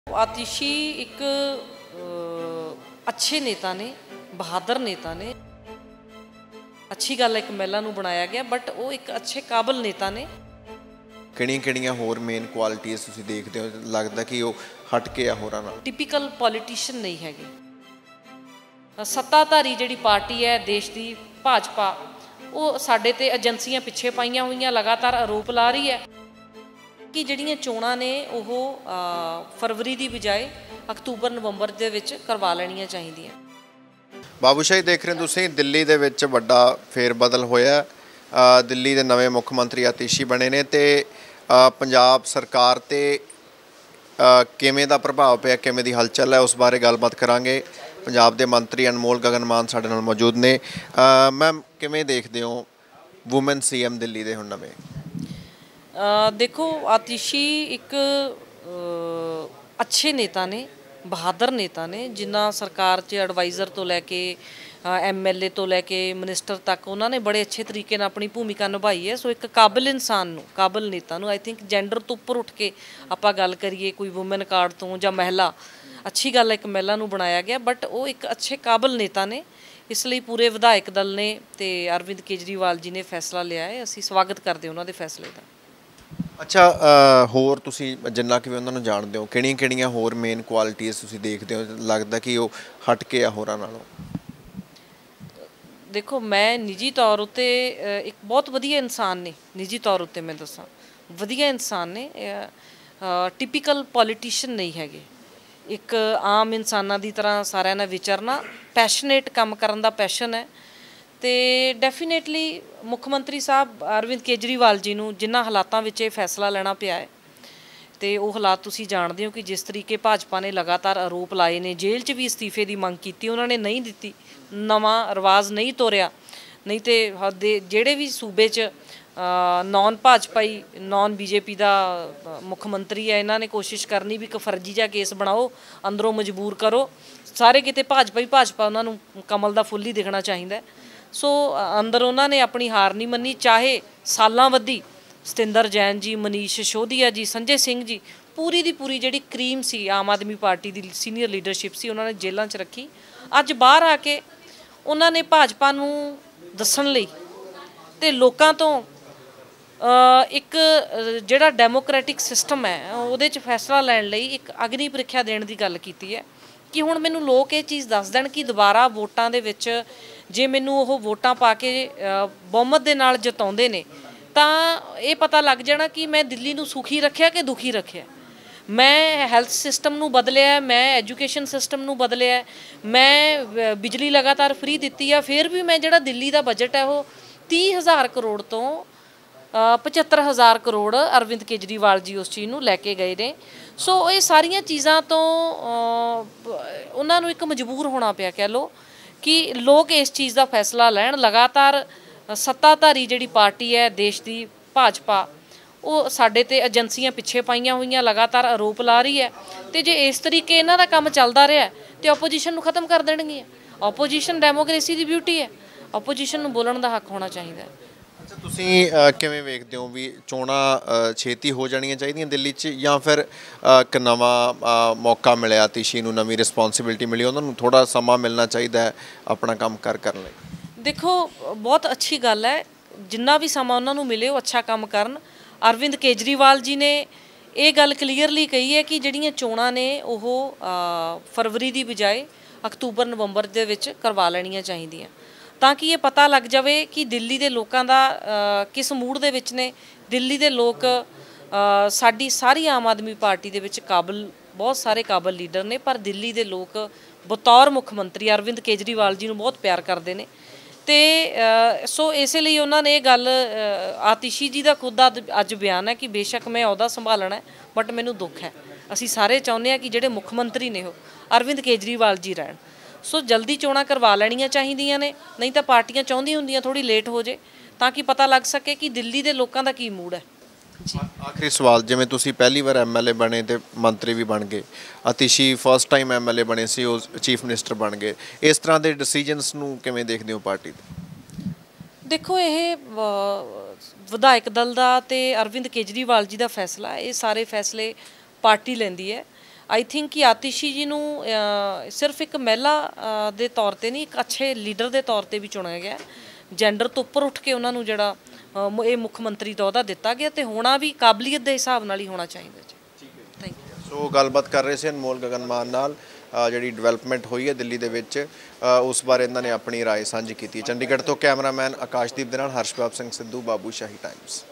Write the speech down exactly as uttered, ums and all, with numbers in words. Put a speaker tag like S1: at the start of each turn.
S1: आतिशी एक अच्छे नेता ने, बहादुर नेता ने। अच्छी गल एक महिला नूं बनाया गया, बट वो एक अच्छे काबिल नेता ने।
S2: ਕਿਹੜੀਆਂ-ਕਿਹੜੀਆਂ ਹੋਰ ਮੇਨ ਕੁਆਲਿਟੀਜ਼ ਤੁਸੀਂ ਦੇਖਦੇ ਹੋ ਲੱਗਦਾ ਕਿ ਉਹ ਹਟ ਕੇ ਆ ਹੋਰਾਂ ਨਾਲ?
S1: ਟਿਪੀਕਲ ਪੋਲੀਟੀਸ਼ੀਅਨ ਨਹੀਂ ਹੈਗੇ। ਸੱਤਾਧਾਰੀ ਜਿਹੜੀ ਪਾਰਟੀ ਹੈ ਦੇਸ਼ ਦੀ ਭਾਜਪਾ, ਉਹ ਸਾਡੇ ਤੇ ਏਜੰਸੀਆਂ ਪਿੱਛੇ ਪਾਈਆਂ ਹੋਈਆਂ ਲਗਾਤਾਰ ਆਰੋਪ ਲਾ ਰਹੀ ਹੈ ਕਿ ਜਿਹੜੀਆਂ ਚੋਣਾਂ ਨੇ ਉਹ ਫਰਵਰੀ ਦੀ ਬਜਾਏ ਅਕਤੂਬਰ ਨਵੰਬਰ ਦੇ ਵਿੱਚ ਕਰਵਾ ਲੈਣੀਆਂ ਚਾਹੀਦੀਆਂ।
S2: ਬਾਬੂਸ਼ਾਹੀ ਦੇਖ ਰਹੇ ਤੁਸੀਂ, ਦਿੱਲੀ ਦੇ ਵਿੱਚ ਵੱਡਾ ਫੇਰ ਬਦਲ ਹੋਇਆ। ਦਿੱਲੀ ਦੇ ਨਵੇਂ ਮੁੱਖ ਮੰਤਰੀ ਆਤੀਸ਼ੀ ਬਣੇ ਨੇ ਤੇ ਪੰਜਾਬ ਸਰਕਾਰ ਤੇ ਕਿਵੇਂ ਦਾ ਪ੍ਰਭਾਵ ਪਿਆ, ਕਿਵੇਂ ਦੀ ਹਲਚਲ ਹੈ, ਉਸ ਬਾਰੇ ਗੱਲਬਾਤ ਕਰਾਂਗੇ। ਪੰਜਾਬ ਦੇ ਮੰਤਰੀ ਅਨਮੋਲ ਗਗਨ ਮਾਨ ਸਾਡੇ ਨਾਲ ਮੌਜੂਦ ਨੇ। ਮੈਮ, ਕਿਵੇਂ ਦੇਖਦੇ ਹੋ ਵੂਮਨ ਸੀ ਐਮ ਦਿੱਲੀ ਦੇ ਹੁਣ ਨਵੇਂ?
S1: देखो, आतिशी एक अच्छे नेता ने, बहादुर नेता ने, जिन्ना सरकार च एडवाइज़र तो लैके एम एल ए तो लैके मिनिस्टर तक उन्होंने बड़े अच्छे तरीके नाल अपनी भूमिका निभाई है। सो एक काबिल इंसान नूं, काबिल नेता नूं, आई थिंक जेंडर तो उपर उठ के आपां गल करिए कोई वूमन कार्ड तो जां महिला, अच्छी गल एक महिला नूं बनाया गया, बट वो एक अच्छे काबिल नेता ने। इसलिए पूरे विधायक दल ने ते अरविंद केजरीवाल जी ने फैसला लिया है। असीं स्वागत करते उन्हां दे फैसले का।
S2: ਅੱਛਾ, ਹੋਰ ਤੁਸੀਂ ਜਿੰਨਾ ਕਿ ਵੀ ਉਹਨਾਂ ਨੂੰ ਜਾਣਦੇ ਹੋ, ਕਿਹੜੀਆਂ ਕਿਹੜੀਆਂ ਹੋਰ ਮੇਨ ਕੁਆਲਿਟੀਜ਼ ਤੁਸੀਂ ਦੇਖਦੇ ਹੋ ਲੱਗਦਾ ਕਿ ਉਹ ਹਟ ਕੇ ਆ ਹੋਰਾਂ ਨਾਲੋਂ?
S1: ਦੇਖੋ, ਮੈਂ ਨਿੱਜੀ ਤੌਰ ਉੱਤੇ ਇੱਕ ਬਹੁਤ ਵਧੀਆ ਇਨਸਾਨ ਨੇ। ਨਿੱਜੀ ਤੌਰ ਉੱਤੇ ਮੈਂ ਦੱਸਾਂ, ਵਧੀਆ ਇਨਸਾਨ ਨੇ। ਟਿਪੀਕਲ ਪੋਲੀਟੀਸ਼ੀਅਨ ਨਹੀਂ ਹੈਗੇ। ਇੱਕ ਆਮ ਇਨਸਾਨਾਂ ਦੀ ਤਰ੍ਹਾਂ ਸਾਰਿਆਂ ਨਾਲ ਵਿਚਰਨਾ, ਪੈਸ਼ਨੇਟ ਕੰਮ ਕਰਨ ਦਾ ਪੈਸ਼ਨ ਹੈ। ਤੇ ਡੈਫੀਨੇਟਲੀ ਮੁੱਖ ਮੰਤਰੀ ਸਾਹਿਬ ਅਰਵਿੰਦ ਕੇਜਰੀਵਾਲ ਜੀ ਨੂੰ ਜਿਨ੍ਹਾਂ ਹਾਲਾਤਾਂ ਵਿੱਚ ਇਹ ਫੈਸਲਾ ਲੈਣਾ ਪਿਆ ਹੈ, ਤੇ ਉਹ ਹਾਲਾਤ ਤੁਸੀਂ ਜਾਣਦੇ ਹੋ ਕਿ ਜਿਸ ਤਰੀਕੇ ਭਾਜਪਾ ਨੇ ਲਗਾਤਾਰ ਆਰੋਪ ਲਾਏ ਨੇ, ਜੇਲ੍ਹ 'ਚ ਵੀ ਅਸਤੀਫੇ ਦੀ ਮੰਗ ਕੀਤੀ, ਉਹਨਾਂ ਨੇ ਨਹੀਂ ਦਿੱਤੀ, ਨਵਾਂ ਰਿਵਾਜ਼ ਨਹੀਂ ਤੋਰਿਆ। ਨਹੀਂ ਤੇ ਦੇ ਜਿਹੜੇ ਵੀ ਸੂਬੇ 'ਚ ਨੌਨ ਭਾਜਪਾਈ, ਨੌਨ ਬੀਜੇਪੀ ਦਾ ਮੁੱਖ ਮੰਤਰੀ ਹੈ, ਇਹਨਾਂ ਨੇ ਕੋਸ਼ਿਸ਼ ਕਰਨੀ ਵੀ ਇੱਕ ਫਰਜ਼ੀ ਜਿਹਾ ਕੇਸ ਬਣਾਓ, ਅੰਦਰੋਂ ਮਜਬੂਰ ਕਰੋ। ਸਾਰੇ ਕਿਤੇ ਭਾਜਪਾ ਹੀ ਭਾਜਪਾ, ਉਹਨਾਂ ਨੂੰ ਕਮਲ ਦਾ ਫੁੱਲ ਹੀ ਦਿਖਣਾ ਚਾਹੀਦਾ। ਸੋ ਅੰਦਰ ਉਹਨਾਂ ਨੇ ਆਪਣੀ ਹਾਰ ਨਹੀਂ ਮੰਨੀ, ਚਾਹੇ ਸਾਲਾਂ ਵੱਧੀ ਸਤਿੰਦਰ ਜੈਨ ਜੀ, ਮਨੀਸ਼ ਸਿਸੋਦੀਆ ਜੀ, ਸੰਜੇ ਸਿੰਘ ਜੀ, ਪੂਰੀ ਦੀ ਪੂਰੀ ਜਿਹੜੀ ਕਰੀਮ ਸੀ ਆਮ ਆਦਮੀ ਪਾਰਟੀ ਦੀ ਸੀਨੀਅਰ ਲੀਡਰਸ਼ਿਪ ਸੀ, ਉਹਨਾਂ ਨੇ ਜੇਲ੍ਹਾਂ 'ਚ ਰੱਖੀ। ਅੱਜ ਬਾਹਰ ਆ ਕੇ ਉਹਨਾਂ ਨੇ ਭਾਜਪਾ ਨੂੰ ਦੱਸਣ ਲਈ ਤੇ ਲੋਕਾਂ ਤੋਂ ਇੱਕ ਜਿਹੜਾ ਡੈਮੋਕ੍ਰੈਟਿਕ ਸਿਸਟਮ ਹੈ ਉਹਦੇ 'ਚ ਫੈਸਲਾ ਲੈਣ ਲਈ ਇੱਕ ਅਗਨੀ ਪ੍ਰੀਖਿਆ ਦੇਣ ਦੀ ਗੱਲ ਕੀਤੀ ਹੈ ਕਿ ਹੁਣ ਮੈਨੂੰ ਲੋਕ ਇਹ ਚੀਜ਼ ਦੱਸ ਦੇਣ ਕਿ ਦੁਬਾਰਾ ਵੋਟਾਂ ਦੇ ਵਿੱਚ ਜੇ ਮੈਨੂੰ ਉਹ ਵੋਟਾਂ ਪਾ ਕੇ ਬਹੁਮਤ ਦੇ ਨਾਲ ਜਿਤਾਉਂਦੇ ਨੇ ਤਾਂ ਇਹ ਪਤਾ ਲੱਗ ਜਾਣਾ ਕਿ ਮੈਂ ਦਿੱਲੀ ਨੂੰ ਸੁਖੀ ਰੱਖਿਆ ਕਿ ਦੁਖੀ ਰੱਖਿਆ। ਮੈਂ ਹੈਲਥ ਸਿਸਟਮ ਨੂੰ ਬਦਲਿਆ, ਮੈਂ ਐਜੂਕੇਸ਼ਨ ਸਿਸਟਮ ਨੂੰ ਬਦਲਿਆ, ਮੈਂ ਬਿਜਲੀ ਲਗਾਤਾਰ ਫ੍ਰੀ ਦਿੱਤੀ ਆ, ਫਿਰ ਵੀ ਮੈਂ ਜਿਹੜਾ ਦਿੱਲੀ ਦਾ ਬਜਟ ਹੈ ਉਹ ਤੀਹ ਹਜ਼ਾਰ ਕਰੋੜ ਤੋਂ ਪਝੱਤਰ ਹਜ਼ਾਰ ਕਰੋੜ ਅਰਵਿੰਦ ਕੇਜਰੀਵਾਲ ਜੀ ਉਸ ਚੀਜ਼ ਨੂੰ ਲੈ ਕੇ ਗਏ ਨੇ। ਸੋ ਇਹ ਸਾਰੀਆਂ ਚੀਜ਼ਾਂ ਤੋਂ ਉਹਨਾਂ ਨੂੰ ਇੱਕ ਮਜਬੂਰ ਹੋਣਾ ਪਿਆ, ਕਹਿ ਲਓ ਕਿ ਲੋਕ ਇਸ ਚੀਜ਼ ਦਾ ਫੈਸਲਾ ਲੈਣ। ਲਗਾਤਾਰ ਸੱਤਾਧਾਰੀ ਜਿਹੜੀ ਪਾਰਟੀ ਹੈ ਦੇਸ਼ ਦੀ ਭਾਜਪਾ, ਉਹ ਸਾਡੇ ਤੇ ਏਜੰਸੀਆਂ ਪਿੱਛੇ ਪਾਈਆਂ ਹੋਈਆਂ ਲਗਾਤਾਰ ਆਰੋਪ ਲਾ ਰਹੀ ਹੈ। ਤੇ ਜੇ ਇਸ ਤਰੀਕੇ ਇਹਨਾਂ ਦਾ ਕੰਮ ਚੱਲਦਾ ਰਿਹਾ ਤੇ ਆਪੋਜੀਸ਼ਨ ਨੂੰ ਖਤਮ ਕਰ ਦੇਣਗੀਆਂ। ਆਪੋਜੀਸ਼ਨ ਡੈਮੋਕ੍ਰੇਸੀ ਦੀ ਬਿਊਟੀ ਹੈ, ਆਪੋਜੀਸ਼ਨ ਨੂੰ ਬੋਲਣ ਦਾ ਹੱਕ ਹੋਣਾ ਚਾਹੀਦਾ।
S2: ਅੱਛਾ, ਤੁਸੀਂ ਕਿਵੇਂ ਵੇਖਦੇ ਹੋ ਵੀ ਚੋਣਾਂ ਛੇਤੀ ਹੋ ਜਾਣੀਆਂ ਚਾਹੀਦੀਆਂ ਦਿੱਲੀ 'ਚ, ਜਾਂ ਫਿਰ ਇੱਕ ਨਵਾਂ ਮੌਕਾ ਮਿਲਿਆ ਆਤੀਸ਼ੀ ਨੂੰ, ਨਵੀਂ ਰਿਸਪੋਂਸੀਬਿਲਿਟੀ ਮਿਲੀ, ਉਹਨਾਂ ਨੂੰ ਥੋੜ੍ਹਾ ਸਮਾਂ ਮਿਲਣਾ ਚਾਹੀਦਾ ਹੈ ਆਪਣਾ ਕੰਮ ਕਰ ਕਰਨ ਲਈ? ਦੇਖੋ,
S1: ਬਹੁਤ ਅੱਛੀ ਗੱਲ ਹੈ, ਜਿੰਨਾ ਵੀ ਸਮਾਂ ਉਹਨਾਂ ਨੂੰ ਮਿਲੇ ਉਹ ਅੱਛਾ ਕੰਮ ਕਰਨ। ਅਰਵਿੰਦ ਕੇਜਰੀਵਾਲ ਜੀ ਨੇ ਇਹ ਗੱਲ ਕਲੀਅਰਲੀ ਕਹੀ ਹੈ ਕਿ ਜਿਹੜੀਆਂ ਚੋਣਾਂ ਨੇ ਉਹ ਫਰਵਰੀ ਦੀ ਬਜਾਏ ਅਕਤੂਬਰ ਨਵੰਬਰ ਦੇ ਵਿੱਚ ਕਰਵਾ ਲੈਣੀਆਂ ਚਾਹੀਦੀਆਂ, ਤਾਂ ਕਿ ਇਹ ਪਤਾ ਲੱਗ ਜਾਵੇ ਕਿ ਦਿੱਲੀ ਦੇ ਲੋਕਾਂ ਦਾ ਕਿਸ ਮੂਡ ਦੇ ਵਿੱਚ ਨੇ। ਦਿੱਲੀ ਦੇ ਲੋਕ ਸਾਡੀ ਸਾਰੀ ਆਮ ਆਦਮੀ ਪਾਰਟੀ ਦੇ ਵਿੱਚ ਕਾਬਲ, ਬਹੁਤ ਸਾਰੇ ਕਾਬਲ ਲੀਡਰ ਨੇ, ਪਰ ਦਿੱਲੀ ਦੇ ਲੋਕ ਬਤੌਰ ਮੁੱਖ ਮੰਤਰੀ ਅਰਵਿੰਦ ਕੇਜਰੀਵਾਲ ਜੀ ਨੂੰ ਬਹੁਤ ਪਿਆਰ ਕਰਦੇ ਨੇ। ਤੇ ਸੋ ਇਸੇ ਲਈ ਉਹਨਾਂ ਨੇ ਇਹ ਗੱਲ, ਆਤੀਸ਼ੀ ਜੀ ਦਾ ਖੁਦ ਦਾ ਅੱਜ ਬਿਆਨ ਹੈ ਕਿ ਬੇਸ਼ੱਕ ਮੈਂ ਅਹੁਦਾ ਸੰਭਾਲਣਾ ਹੈ, ਬਟ ਮੈਨੂੰ ਦੁੱਖ ਹੈ। ਅਸੀਂ ਸਾਰੇ ਚਾਹੁੰਦੇ ਹਾਂ ਕਿ ਜਿਹੜੇ ਮੁੱਖ ਮੰਤਰੀ ਨੇ ਉਹ ਅਰਵਿੰਦ ਕੇਜਰੀਵਾਲ ਜੀ ਰਹਿਣ। ਸੋ ਜਲਦੀ ਚੋਣਾਂ ਕਰਵਾ ਲੈਣੀਆਂ ਚਾਹੀਦੀਆਂ ਨੇ, ਨਹੀਂ ਤਾਂ ਪਾਰਟੀਆਂ ਚਾਹੁੰਦੀਆਂ ਹੁੰਦੀਆਂ ਥੋੜ੍ਹੀ ਲੇਟ ਹੋ ਜੇ ਤਾਂ ਕਿ ਪਤਾ ਲੱਗ ਸਕੇ ਕਿ ਦਿੱਲੀ ਦੇ ਲੋਕਾਂ ਦਾ ਕੀ ਮੂਡ ਹੈ। ਜੀ,
S2: ਆਖਰੀ ਸਵਾਲ, ਜਿਵੇਂ ਤੁਸੀਂ ਪਹਿਲੀ ਵਾਰ ਐਮ ਐਲ ਏ ਬਣੇ ਤੇ ਮੰਤਰੀ ਵੀ ਬਣ ਗਏ, Atishi first time M L A ਬਣੇ ਸੀ, ਉਹ ਚੀਫ ਮਿਨਿਸਟਰ ਬਣ ਗਏ, ਇਸ ਤਰ੍ਹਾਂ ਦੇ ਡਿਸੀਜਨਸ ਨੂੰ ਕਿਵੇਂ ਦੇਖਦੇ ਹੋ ਪਾਰਟੀ ਦੇ?
S1: ਦੇਖੋ, ਇਹ ਵਿਧਾਇਕ ਦਲ ਦਾ ਤੇ ਅਰਵਿੰਦ ਕੇਜਰੀਵਾਲ ਜੀ ਦਾ ਫੈਸਲਾ, ਇਹ ਸਾਰੇ ਫੈਸਲੇ ਪਾਰਟੀ ਲੈਂਦੀ ਹੈ। ਆਈ ਥਿੰਕ ਕਿ ਆਤਿਸ਼ੀ ਜੀ ਨੂੰ ਅ, ਸਿਰਫ ਇੱਕ ਮਹਿਲਾ ਅ, ਦੇ ਤੌਰ ਤੇ ਨਹੀਂ, ਇੱਕ ਅੱਛੇ ਲੀਡਰ ਦੇ ਤੌਰ ਤੇ ਵੀ ਚੁਣਿਆ ਗਿਆ। ਜੈਂਡਰ ਤੋਂ ਉੱਪਰ ਉੱਠ ਕੇ ਉਹਨਾਂ ਨੂੰ ਜਿਹੜਾ ਅ, ਮ- ਇਹ ਮੁੱਖ ਮੰਤਰੀ ਦਾ ਅਹੁਦਾ ਦਿੱਤਾ ਗਿਆ ਤੇ ਹੋਣਾ ਵੀ ਕਾਬਲੀਅਤ ਦੇ ਹਿਸਾਬ ਨਾਲ ਹੀ ਹੋਣਾ ਚਾਹੀਦਾ ਜੀ। Thank you.
S2: ਸੋ ਗੱਲਬਾਤ ਕਰ ਰਹੇ ਸੀ ਅਨਮੋਲ ਗਗਨ ਮਾਨ ਨਾਲ, ਅ, ਜਿਹੜੀ ਡਿਵੈਲਪਮੈਂਟ ਹੋਈ ਹੈ ਦਿੱਲੀ ਦੇ ਵਿੱਚ, ਅ, ਉਸ ਬਾਰੇ ਇਹਨਾਂ ਨੇ ਆਪਣੀ ਰਾਏ ਸਾਂਝੀ ਕੀਤੀ। ਚੰਡੀਗੜ੍ਹ ਤੋਂ ਕੈਮਰਾਮੈਨ ਆਕਾਸ਼ਦੀਪ ਦੇ ਨਾਲ ਹਰਸ਼ਪਾਲ ਸਿੰਘ ਸਿੱਧੂ, ਬਾਬੂ ਸ਼ਾਹੀ ਟਾਈਮਸ।